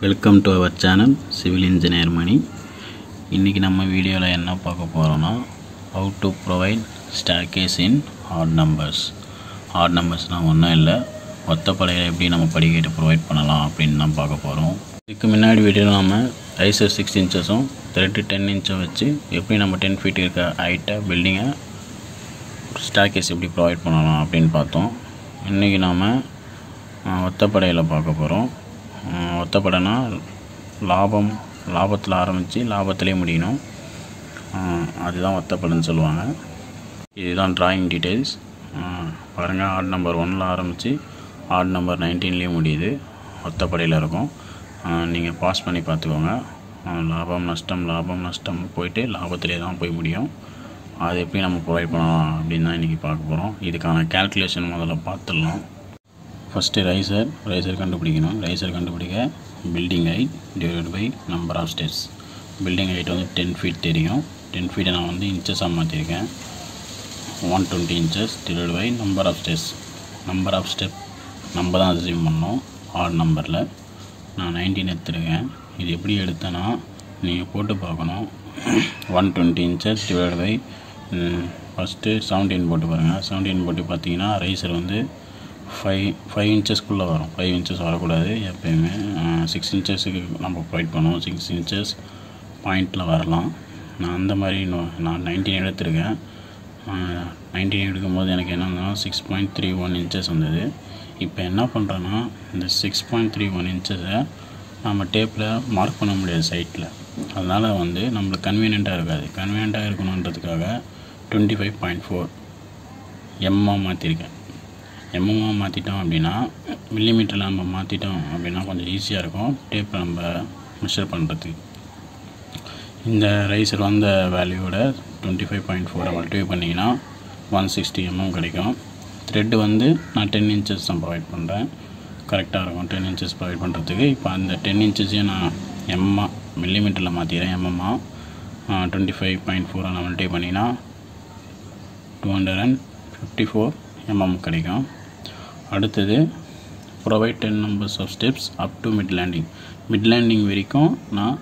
Welcome to our channel civil engineer Mani. இன்றைக்கி நம்ம வீடியோவில் என்ன பார்க்க போகிறோன்னா, how to provide staircase in odd numbers. Odd நம்பர்ஸ்னால் ஒன்றும் இல்லை, ஒத்தப்படையில் எப்படி நம்ம படிக்கட்டு ப்ரொவைட் பண்ணலாம் அப்படின்னு தான் பார்க்க போகிறோம். இதுக்கு முன்னாடி வீடியோவில் நம்ம ரைசர் 6 இன்ச்சஸும் த்ரெட்டு 10 இன்ச்சை வச்சு எப்படி நம்ம 10 ஃபீட் இருக்க ஹைட்டை பில்டிங்கை ஸ்டேர்கேஸ் எப்படி ப்ரொவைட் பண்ணலாம் அப்படின்னு பார்த்தோம். இன்றைக்கி நாம் ஒத்தப்படையில் பார்க்க போகிறோம். ஒத்தப்படைனா லாபத்தில் ஆரம்பித்து லாபத்திலே முடியணும், அதுதான் ஒத்தப்படைன்னு சொல்லுவாங்க. இதுதான் ட்ராயிங் டீட்டெயில்ஸ். பாருங்கள், ஆட் நம்பர் 1ல் ஆரம்பித்து ஆட் நம்பர் 19லேயே முடியுது, ஒத்தப்படையில் இருக்கும். நீங்கள் பாஸ் பண்ணி பார்த்துக்கோங்க. லாபம் நஷ்டம் போயிட்டு லாபத்திலே தான் போய் முடியும். அது எப்படி நம்ம ப்ரொவைட் பண்ணலாம் அப்படின்னு தான் இன்றைக்கி பார்க்க போகிறோம். இதுக்கான கேல்குலேஷன் முதல்ல பார்த்துடலாம். ஃபஸ்ட்டு ரைசர் கண்டுபிடிக்கணும். ரைசர் கண்டுபிடிக்க building height divide by number of steps. Building height வந்து 10 ஃபீட் தெரியும். 10 ஃபீட்டை நான் வந்து இன்ச்சஸாக மாற்றிருக்கேன். 120 inches divide by number of steps. Number of step நம்ம தான் அசியூம் பண்ணோம். ஆட் நம்பரில் நான் 19 எடுத்துருக்கேன். இது எப்படி எடுத்தேன்னா நீங்கள் போட்டு பார்க்கணும். 120 இன்ச்சஸ் டிவைட் பை ஃபஸ்ட்டு 17 போட்டு பாருங்கள். 17 போட்டு பார்த்தீங்கன்னா ரைசர் வந்து 5 இன்ச்சஸ்க்குள்ளே வரும். 5 இன்ச்சஸ் வரக்கூடாது எப்போயுமே. 6 இன்ச்சஸுக்கு நம்ம ப்ரொவைட் பண்ணுவோம். 6 இன்ச்சஸ் பாயிண்டில் வரலாம். நான் அந்த மாதிரி நான் 19 எடுத்திருக்கேன். 19 எடுக்கும்போது எனக்கு என்னன்னா 6.31 இன்ச்சஸ் வந்தது. இப்போ என்ன பண்ணுறேன்னா, இந்த 6.31 இன்ச்சஸை நம்ம டேப்பில் மார்க் பண்ண முடியாது சைட்டில். அதனால் வந்து நம்மளுக்கு கன்வீனியண்ட்டாக இருக்காது. கன்வீனியண்ட்டாக இருக்கணுன்றதுக்காக 25.4 எம்மாக மாற்றிருக்கேன். எம்எம்மாக மாற்றிட்டோம் அப்படின்னா, மில்லிமீட்டரில் நம்ம மாற்றிட்டோம் அப்படின்னா கொஞ்சம் ஈஸியாக இருக்கும் டேப்பை நம்ம மெஷர் பண்ணுறதுக்கு. இந்த ரைசர் வந்த வேல்யூவோட 25.4 மல்டிப்ளை பண்ணிங்கன்னா 160 mm கிடைக்கும். த்ரெட்டு வந்து நான் 10 இன்ச்சஸ் தான் ப்ரொவைட் பண்ணுறேன். கரெக்டாக இருக்கும் 10 இன்ச்சஸ் ப்ரொவைட் பண்ணுறதுக்கு. இப்போ அந்த 10 இன்ச்சஸையும் நான் எம்மா மில்லிமீட்டரில் மாற்றிக்கிறேன். எம்எம்மா 25.4 நான் மல்டிப்ளை பண்ணிங்கன்னா 254 mm கிடைக்கும். அடுத்தது provide 10 numbers of steps up to mid landing வரைக்கும் நான்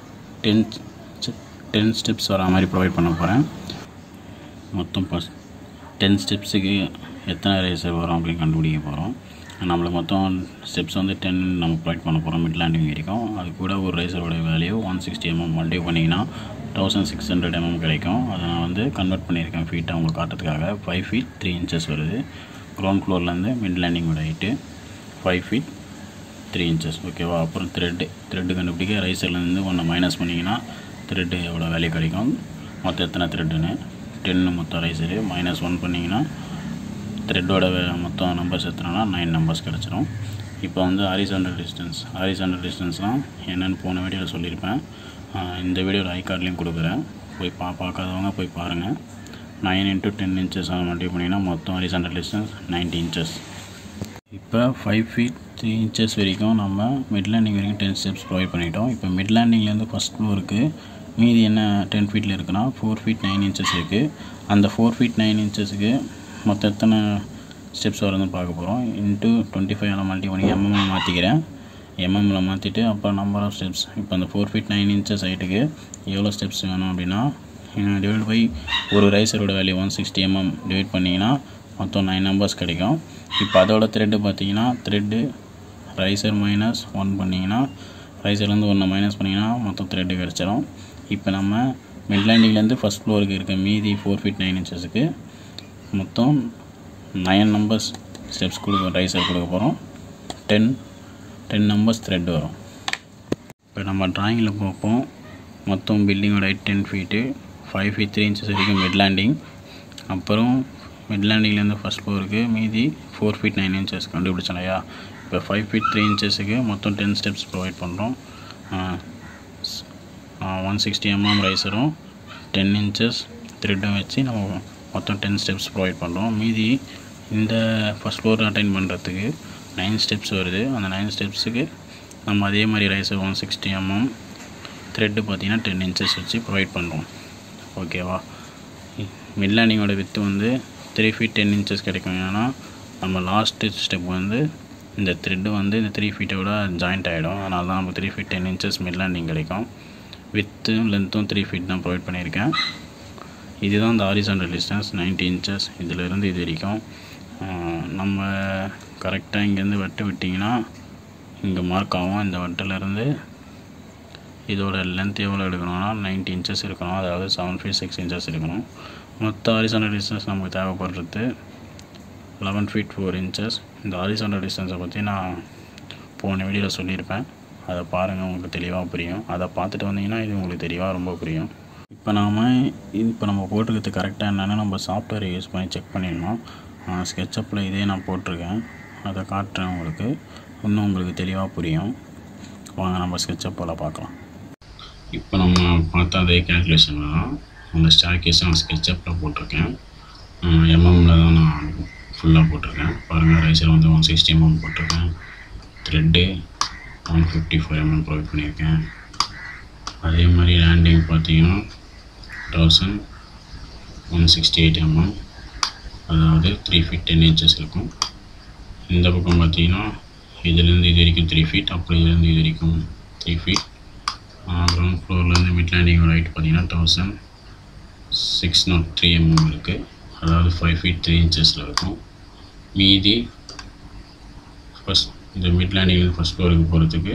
10 ஸ்டெப்ஸ் வர மாதிரி ப்ரொவைட் பண்ண போகிறேன். மொத்தம் 10 ஸ்டெப்ஸுக்கு எத்தனை ரைசர் வரும் அப்படின்னு கண்டுபிடிக்க போகிறோம். நம்மளுக்கு மொத்தம் ஸ்டெப்ஸ் வந்து 10 நம்ம ப்ரொவைட் பண்ண போகிறோம் மிட் லேண்டிங் வரைக்கும். அது கூட ஒரு ரைசரோட வேல்யூ 160 mm மல்டிப்ளை பண்ணிங்கன்னா 1600 mm கிடைக்கும். அதை நான் வந்து கன்வெர்ட் பண்ணியிருக்கேன் ஃபீட்டை உங்களுக்கு காட்டுறதுக்காக. 5 feet 3 inches வருது. கிரவுண்ட் ஃப்ளோர்லேருந்து மிட் லேண்டிங்கோட ஹைட்டு 5 feet 3 inches. ஓகேவா? அப்புறம் த்ரெட்டு கண்டுபிடிக்க ரைசர்லேருந்து ஒன்று மைனஸ் பண்ணிங்கன்னா த்ரெட்டு எவ்வளோ வேல்யூ கிடைக்கும், மொத்தம் எத்தனை த்ரெட்டுன்னு 10 மொத்தம் ரைசரு. -1 பண்ணிங்கன்னா த்ரெட்டோட மொத்தம் நம்பர்ஸ் எத்தனைனா 9 நம்பர்ஸ் கிடச்சிரும். இப்போ வந்து ஹாரிசான்டல் டிஸ்டன்ஸ்லாம் என்னென்னு போன வீடியோவில் சொல்லியிருப்பேன். இந்த வீடியோவில் ஐ கார்ட்லேயும் கொடுக்குறேன், போய் பார்க்காதவங்க போய் பாருங்கள். 9 × 10 inches மல்டிப்ளை பண்ணிங்கன்னா மொத்தம் ஹாரிசான்டல் டிஸ்டன்ஸ் 90 inches. இப்போ 5 feet 3 inches வரைக்கும் நம்ம மிட் லேண்டிங் வரைக்கும் 10 ஸ்டெப்ஸ் ப்ரொவைட் பண்ணிட்டோம். இப்போ மிட் லேண்டிங்லேருந்து ஃபஸ்ட் ஃப்ளோருக்கு மீதி என்ன 10 ஃபீட்டில் இருக்குன்னா 4 feet 9 inches இருக்குது. அந்த 4 feet 9 inchesக்கு மொத்தம் எத்தனை ஸ்டெப்ஸ் வருதுன்னு பார்க்க போகிறோம். இன்ட்டு 25 மல்டிப்ளை பண்ணி எம்எம்ஐ மாற்றிக்கிறேன். எம்எம்மில் மாற்றிட்டு அப்புறம் நம்பர் ஆஃப் ஸ்டெப்ஸ். இப்போ அந்த 4 feet 9 inches ஹைட்டுக்கு எவ்வளோ ஸ்டெப்ஸ் வேணும் அப்படின்னா டிவைட் பை ஒரு ரைசரோட வேல்யூ 160 mm டிவைட் பண்ணிங்கன்னா மொத்தம் 9 நம்பர்ஸ் கிடைக்கும். இப்போ அதோட த்ரெட்டு பார்த்தீங்கன்னா த்ரெட்டு ரைசர் -1 பண்ணிங்கன்னா ரைசர்லேருந்து 1 மைனஸ் பண்ணிங்கன்னா மொத்தம் த்ரெட்டு கிடச்சிரும். இப்போ நம்ம மிட் லேண்டிங்லேருந்து ஃபஸ்ட் ஃப்ளோருக்கு இருக்க மீதி 4 feet 9 inchesக்கு மொத்தம் 9 நம்பர்ஸ் ஸ்டெப்ஸ் ரைசர் கொடுக்க போகிறோம். 10 நம்பர்ஸ் த்ரெட் வரும். இப்போ நம்ம ட்ராயிங்கில் பார்ப்போம். மொத்தம் பில்டிங்கோட ஹைட் 10 feet 5 feet 3 inches வரைக்கும் மிட் லேண்டிங். அப்புறம் மிட் லேண்டிங்லேருந்து ஃபஸ்ட் ஃப்ளோருக்கு மீதி 4 feet 9 inches கண்டுபிடிச்சோம் இல்லையா? இப்போ 5 feet 3 inchesக்கு மொத்தம் 10 ஸ்டெப்ஸ் ப்ரொவைட் பண்ணுறோம். 160 mm ரைசரும் 10 inches த்ரெட்டும் வச்சு நம்ம மொத்தம் 10 ஸ்டெப்ஸ் ப்ரொவைட் பண்ணுறோம். மீதி இந்த ஃபஸ்ட் ஃப்ளோர் அட்டைன் பண்ணுறதுக்கு 9 ஸ்டெப்ஸ் வருது. அந்த 9 ஸ்டெப்ஸுக்கு நம்ம அதே மாதிரி ரைசர் 160 mm த்ரெட்டு பார்த்திங்கன்னா 10 inches வச்சு ப்ரொவைட் பண்ணுறோம். ஓகேவா? மிட் லேண்டிங்கோட வித்து வந்து 3 feet 10 inches கிடைக்கும். ஏன்னா நம்ம லாஸ்ட்டு ஸ்டெப் வந்து இந்த த்ரெட்டு வந்து இந்த 3 ஃபீட்டோட ஜாயிண்ட் ஆகிடும். அதனால தான் நமக்கு 3 ஃபீட் 10 இன்ச்சஸ் மிட் லேண்டிங் கிடைக்கும். வித்தும் லென்த்தும் 3 ஃபீட் தான் ப்ரொவைட் பண்ணியிருக்கேன். இதுதான் இந்த ஹாரிசான்டல் டிஸ்டன்ஸ் 90 இன்ச்சஸ். இதிலிருந்து இது வரைக்கும் நம்ம கரெக்டாக இங்கேருந்து வட்டு விட்டிங்கன்னா இங்கே மார்க் ஆகும். இந்த வட்டிலேருந்து இதோட லென்த் எவ்வளோ எடுக்கணும்னா 90 இன்ச்சஸ் இருக்கணும். அதாவது 7 feet 6 inches இருக்கணும். மொத்த ஹாரிசான்டல் டிஸ்டன்ஸ் நமக்கு தேவைப்படுறது 11 feet 4 inches. இந்த ஹாரிசான்டல் டிஸ்டன்ஸை பற்றி நான் போன வீடியோவில் சொல்லியிருப்பேன். அதை பாருங்கள், உங்களுக்கு தெளிவாக புரியும். அதை பார்த்துட்டு வந்தீங்கன்னா இது உங்களுக்கு தெளிவாக ரொம்ப புரியும். இப்போ நம்ம போட்டிருக்கிறது கரெக்டாக என்னென்னா நம்ம சாஃப்ட்வேரை யூஸ் பண்ணி செக் பண்ணிடணும். ஸ்கெட்சப்பில் இதே நான் போட்டிருக்கேன், அதை காட்டுறேன் உங்களுக்கு, இன்னும் உங்களுக்கு தெளிவாக புரியும். வாங்க நம்ம ஸ்கெட்சப்பில் பார்க்கலாம். இப்போ நம்ம பார்த்த அதே கேல்குலேஷன் தான் அந்த ஸ்டேர்கேஸை நான் ஸ்கெட்சப்பில் போட்டிருக்கேன். எம்எம்மில் தான் நான் ஃபுல்லாக போட்டிருக்கேன். பாருங்கள், ரைசர் வந்து 160 mm போட்டிருக்கேன். த்ரெட்டு 154 mm ப்ரொவைட் பண்ணியிருக்கேன். அதே மாதிரி லேண்டிங் பார்த்தீங்கன்னா 1168 mm, அதாவது 3 feet 10 inches இருக்கும். இந்த பக்கம் பார்த்தீங்கன்னா இதுலேருந்து இது வரைக்கும் 3 feet, அப்புறம் இதுலேருந்து இது வரைக்கும் 3 feet. கிரவுண்ட் ஃப்ளோர்லேருந்து மிட் லேண்டிங்கோட ஹைட் பார்த்தீங்கன்னா 1603 mm இருக்குது, அதாவது 5 feet 3 inches இருக்கும். மீதி இந்த மிட் லேண்டிங்லேருந்து ஃபஸ்ட் ஃப்ளோருக்கு போகிறதுக்கு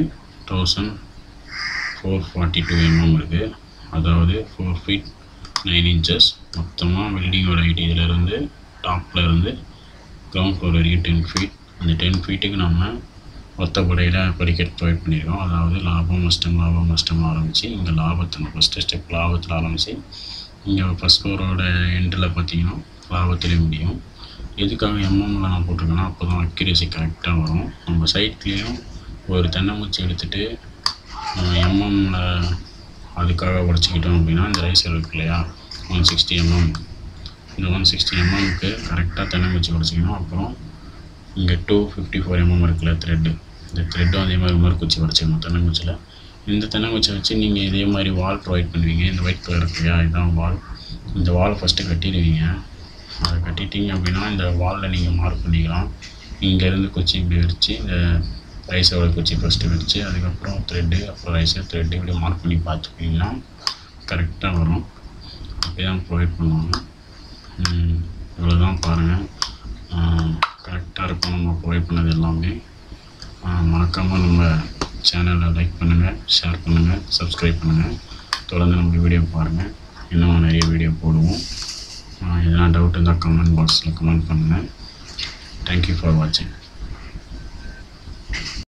1442 mm இருக்குது, அதாவது 4 feet 9 inches. மொத்தமாக பில்டிங்கோட ஹைட் இதிலேருந்து டாப்பில் இருந்து கிரவுண்ட் ஃப்ளோர் வரைக்கும் 10 feet. அந்த 10 feetக்கு நம்ம ஒத்தப்படையில் படிக்கட் ப்ரொவைட் பண்ணியிருக்கோம். அதாவது லாபம் நஷ்டம் ஆரம்பித்து இங்கே லாபத்தில் ஃபஸ்ட்டு ஸ்டெப் லாபத்தில் ஆரம்பித்து இங்கே ஃபஸ்ட் ஃப்ளோரோட எண்டில் பார்த்தீங்கன்னா லாபத்திலே முடியும். எதுக்காக எம்எம்மில் நான் போட்டிருக்கேன்னா அப்போ தான் அக்யூரேசி கரெக்டாக வரும். நம்ம சைட்லேயும் ஒரு தென்னங்குச்சி எடுத்துகிட்டு எம்எம்மில் அதுக்காக உடச்சிக்கிட்டோம் அப்படின்னா இந்த ரைசர் இருக்கு இல்லையா 160 mm, இந்த 160 mmக்கு கரெக்டாக தென்னங்குச்சி உடச்சிக்கணும். அப்புறம் இங்கே 254 mm இருக்குல்ல த்ரெட்டு, இந்த த்ரெட்டும் அதே மாதிரி இன்னொரு குச்சி உடச்சிக்கணும் தென்னங்குச்சியில். இந்த தென்னங்குச்சியை வச்சு நீங்கள் இதே மாதிரி வால் ப்ரொவைட் பண்ணுவீங்க. இந்த ஒயிட் கலர் இருக்கு இல்லையா, இதுதான் வால். இந்த வால் ஃபஸ்ட்டு கட்டிடுவீங்க. அதை கட்டிட்டீங்க அப்படின்னா இந்த வாலில் நீங்கள் மார்க் பண்ணிக்கலாம். இங்கேருந்து குச்சி இப்படி வச்சு இந்த ரைஸோட குச்சி ஃபஸ்ட்டு வச்சு அதுக்கப்புறம் த்ரெட்டு, அப்புறம் ரைஸர் த்ரெட்டு இப்படி மார்க் பண்ணி பார்த்துக்கிட்டிங்கன்னா கரெக்டாக வரும். அப்படி தான் ப்ரொவைட் பண்ணுவாங்க. இவ்வளோ தான் பாருங்கள், கரெக்டாக இருக்கும் நம்ம ப்ரொவைட் பண்ணது எல்லாமே. மறக்காமல் நம்ம சேனலை லைக் பண்ணுங்கள், ஷேர் பண்ணுங்கள், சப்ஸ்கிரைப் பண்ணுங்கள். தொடர்ந்து நம்ம வீடியோ பாருங்கள், இன்னும் நிறைய வீடியோ போடுவோம். எதனா டவுட் இருந்தால் கமெண்ட் பாக்ஸில் கமெண்ட் பண்ணுங்கள். தேங்க்யூ ஃபார் வாட்சிங்.